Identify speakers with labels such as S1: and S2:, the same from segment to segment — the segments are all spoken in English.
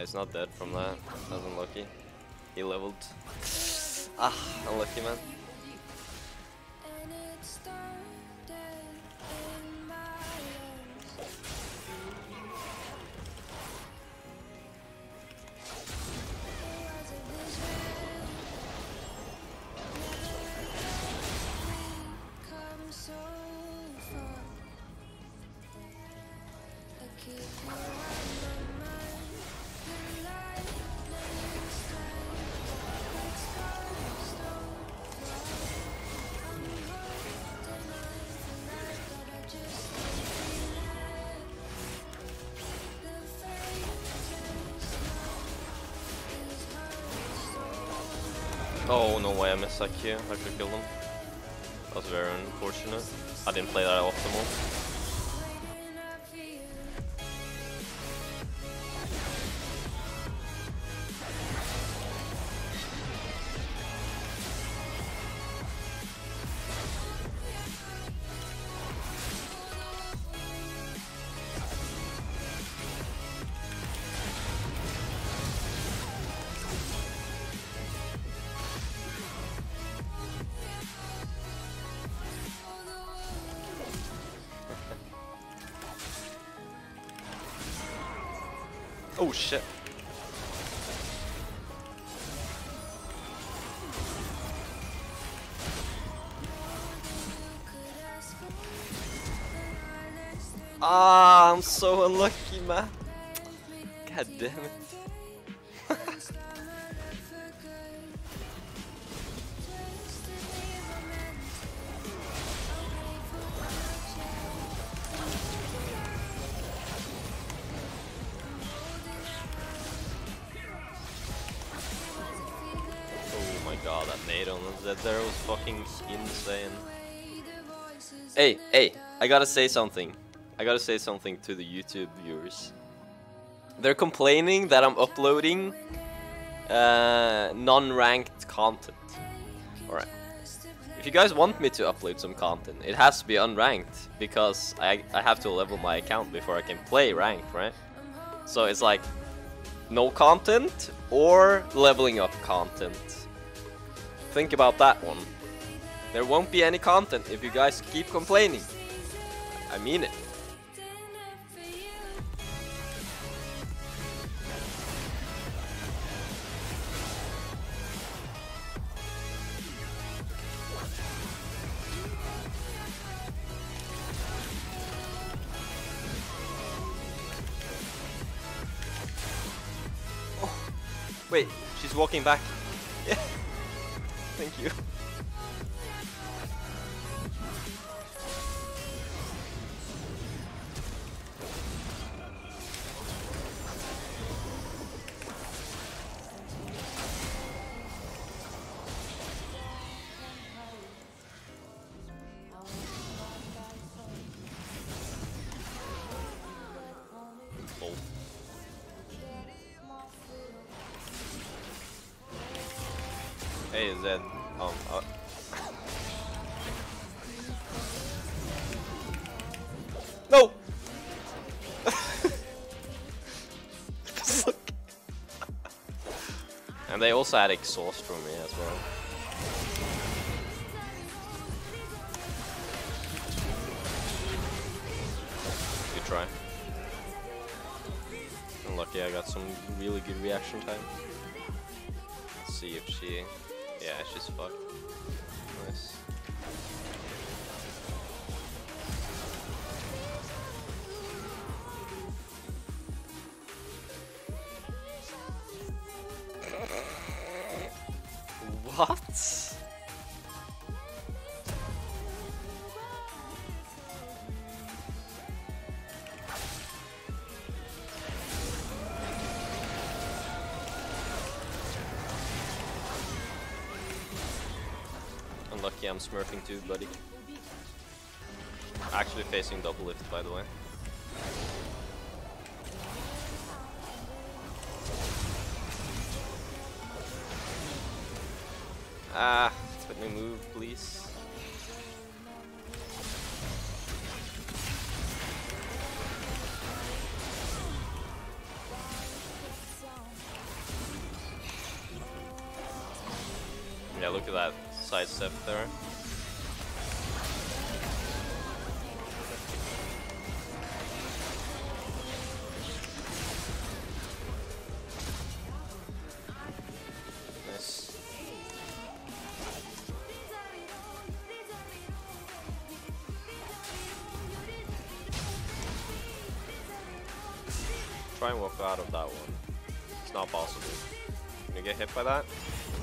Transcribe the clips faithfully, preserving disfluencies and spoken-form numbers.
S1: he's not dead from that. That's unlucky. He leveled. Ah, unlucky, man. Oh, no way I missed that Q. I could kill him. That was very unfortunate. I didn't play that optimal. Oh shit. Ah, I'm so unlucky, man. God damn it. God, that nade on that there was fucking insane. Hey, hey, I gotta say something. I gotta say something to the YouTube viewers. They're complaining that I'm uploading uh, non-ranked content. Alright. If you guys want me to upload some content, it has to be unranked, because I, I have to level my account before I can play ranked, right? So it's like, no content or leveling up content. Think about that one. There won't be any content if you guys keep complaining. I mean it. Oh, wait, she's walking back. Yeah. Thank you. Oh. Hey, Zed. Um, uh. No! And they also had exhaust from me as well. Good try. Unlucky, I got some really good reaction time. Let's see if she... Yeah, she's fucked. Nice. What? Unlucky, I'm smurfing too, buddy. Actually facing double lift, by the way. Ah, let me move, please. look at that sidestep there. Nice. Try and walk out of that one. It's not possible. Can you get hit by that?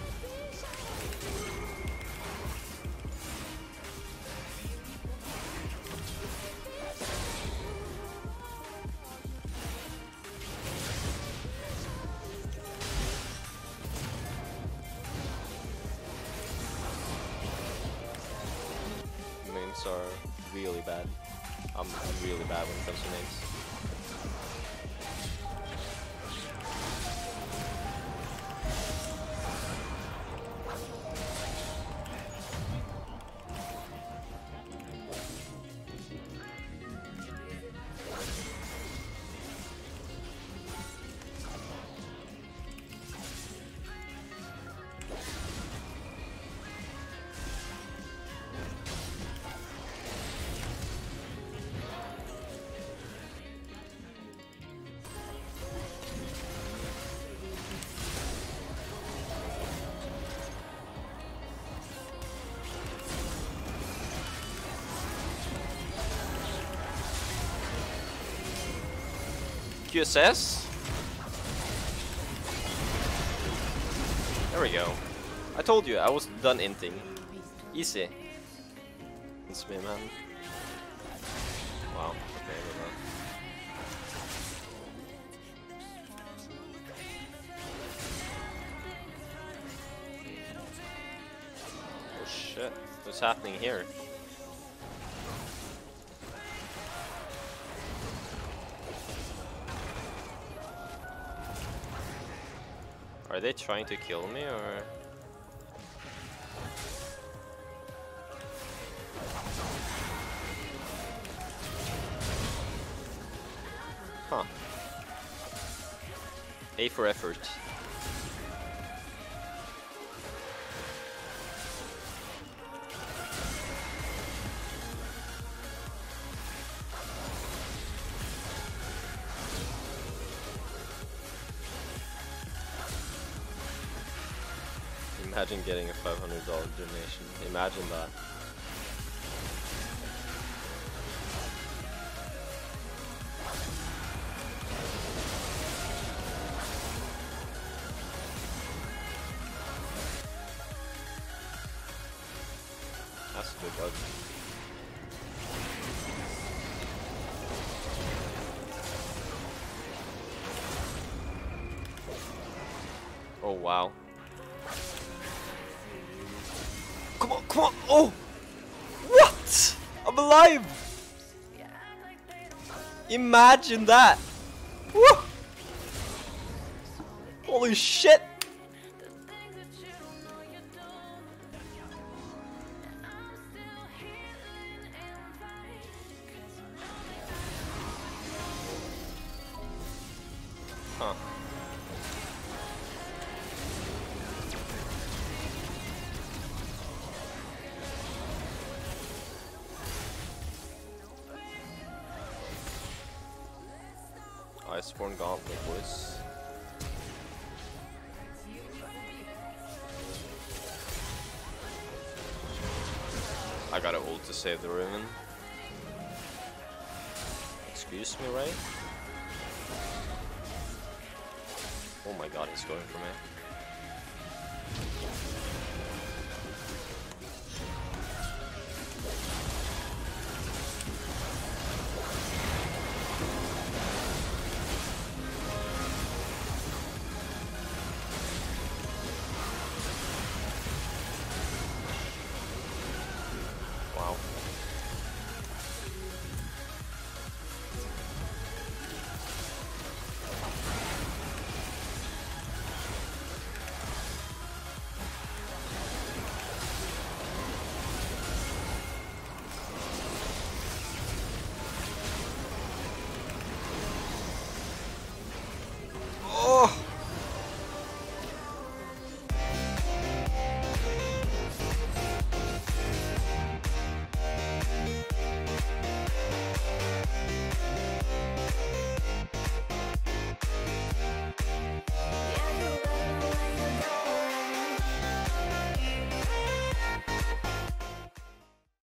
S1: Names are really bad. I'm, I'm really bad when it comes to names. Q S S? There we go. I told you, I was done inting. Easy. It's me, man. Wow, okay, we're not. Oh shit, what's happening here? Are they trying to kill me, or...? Huh. A for effort. Imagine getting a five hundred dollar donation. Imagine that. That's a good bug. Oh wow. Come on, come on! Oh! What? I'm alive! Imagine that! Woo! Holy shit! Huh. Iceborne Gauntlet, boys. I got an ult to save the Riven. Excuse me, right? Oh my god, he's going for me.